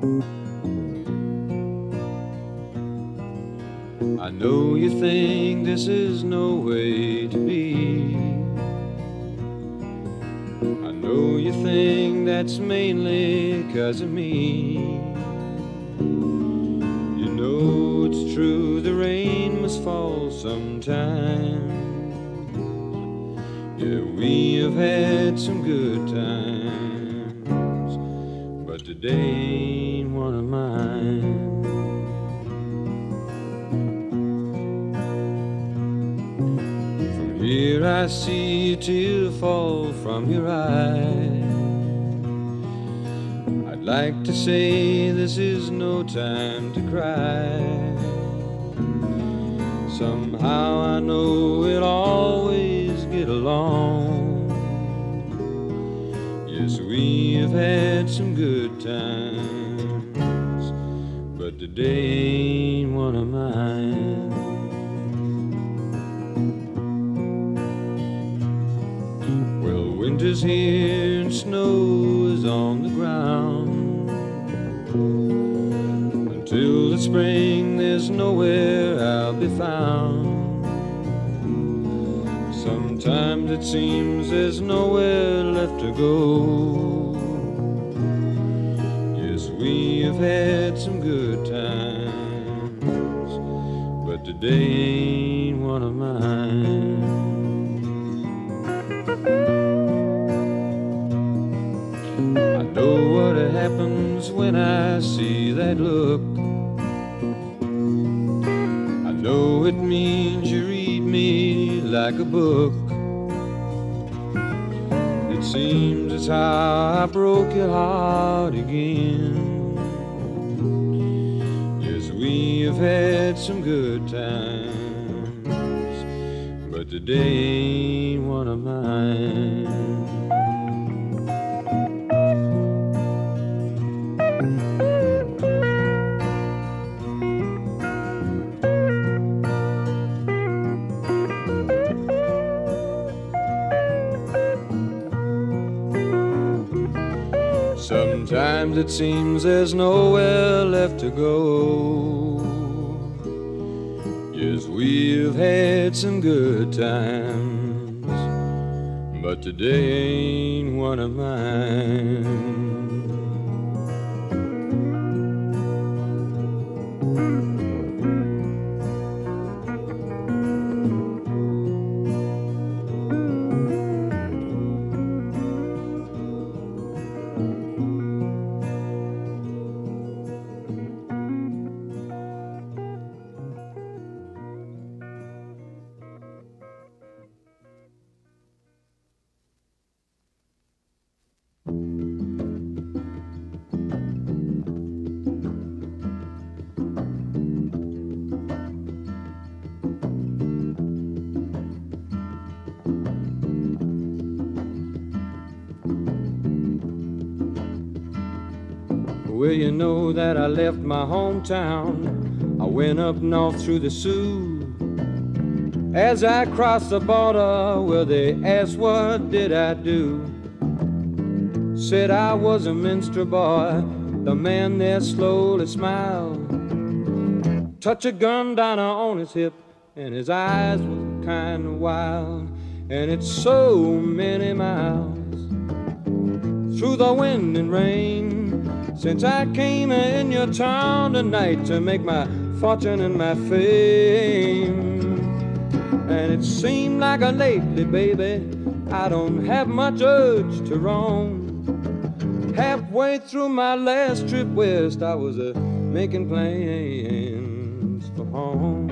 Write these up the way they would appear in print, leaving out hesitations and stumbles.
I know you think this is no way to be. I know you think that's mainly 'cause of me. You know it's true, the rain must fall sometime. Yeah, we have had some good times, but today ain't one of mine. Here I see a tear fall from your eye. I'd like to say this is no time to cry. Somehow I know we'll always get along. Yes, we have had some good times, but today ain't one of mine. Winter's here and snow is on the ground. Until the spring there's nowhere I'll be found. Sometimes it seems there's nowhere left to go. Yes, we have had some good times, but today ain't one of mine. I know what happens when I see that look. I know it means you read me like a book. It seems it's how I broke your heart again. Yes, we have had some good times, but today ain't one of mine. Sometimes it seems there's nowhere left to go. Yes, we've had some good times, but today ain't one of mine. Well, you know that I left my hometown. I went up north through the Sioux. As I crossed the border, well, they asked what did I do. Said I was a minstrel boy. The man there slowly smiled. Touch a gun down on his hip, and his eyes were kind of wild. And it's so many miles through the wind and rain since I came in your town tonight to make my fortune and my fame. And it seemed like lately, baby, I don't have much urge to roam. Halfway through my last trip west, I was making plans for home.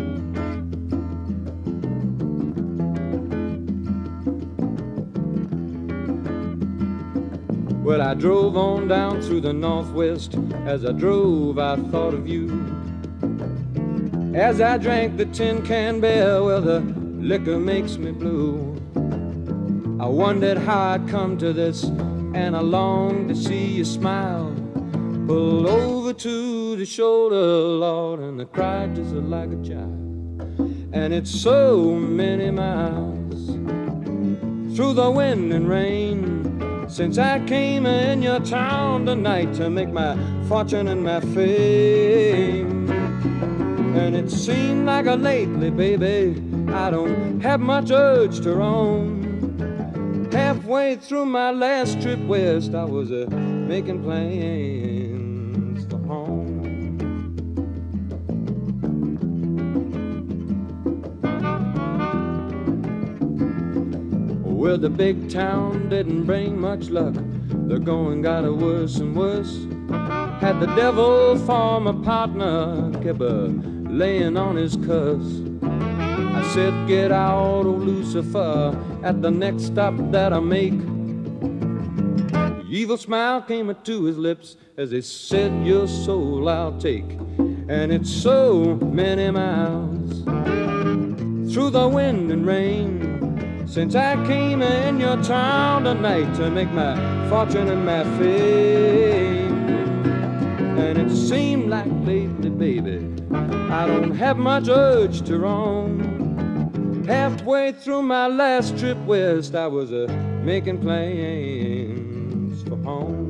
Well, I drove on down through the Northwest. As I drove, I thought of you. As I drank the tin can beer, well, the liquor makes me blue. I wondered how I'd come to this, and I longed to see you smile. Pull over to the shoulder, Lord, and I cried just like a child. And it's so many miles through the wind and rain since I came in your town tonight to make my fortune and my fame. And it seemed like a lately, baby, I don't have much urge to roam. Halfway through my last trip west, I was making plans for home. Well, the big town didn't bring much luck. The going got worse and worse. Had the devil for my partner, kept laying on his cuss. I said, get out, oh Lucifer, at the next stop that I make. The evil smile came to his lips as he said, your soul I'll take. And it's so many miles through the wind and rain since I came in your town tonight to make my fortune and my fame. And it seemed like lately, baby, I don't have much urge to roam. Halfway through my last trip west, I was making plans for home.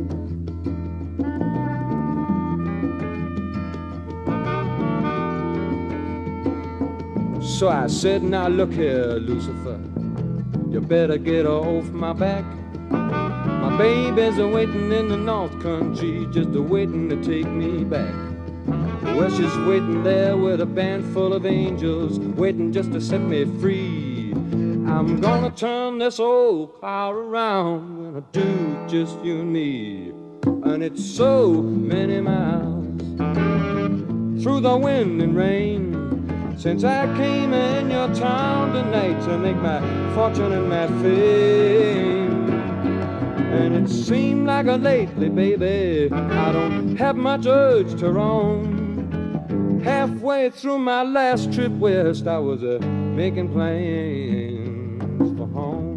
So I said, now look here, Lucifer, you better get off my back. My baby's waiting in the north country, just waiting to take me back. Well, she's waiting there with a band full of angels, waiting just to set me free. I'm gonna turn this old car around when I do just you and me. And it's so many miles through the wind and rain since I came in your town tonight to make my fortune and my fame. And it seemed like a lately, baby, I don't have much urge to roam. Halfway through my last trip west, I was making plans for home.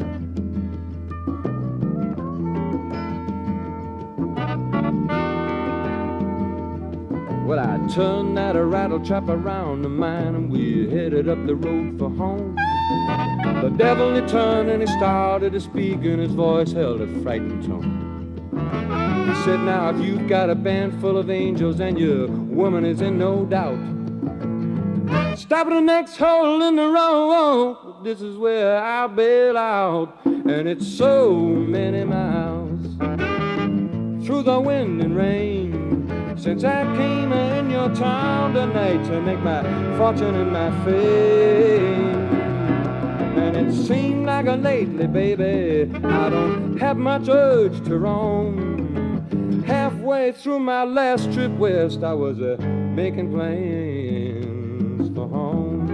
Well, I turned that rattle trap around the mine and we headed up the road for home. The devil, he turned and he started to speak and his voice held a frightened tone. He said, now if you've got a band full of angels and your woman is in no doubt, stop at the next hole in the road, this is where I'll bail out. And it's so many miles through the wind and rain since I came in your town tonight to make my fortune and my fame. And it seemed like a lately, baby, I don't have much urge to roam. Halfway through my last trip west, I was making plans for home.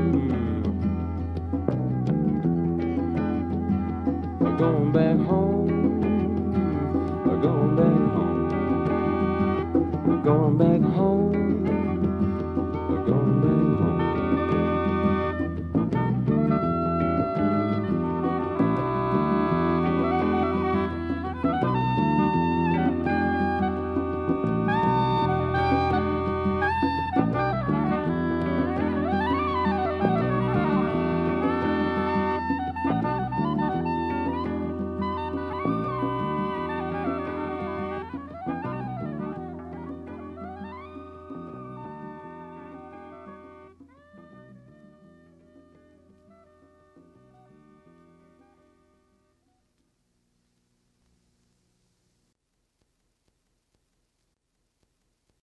We're going back home. We're going back home. We're going back home.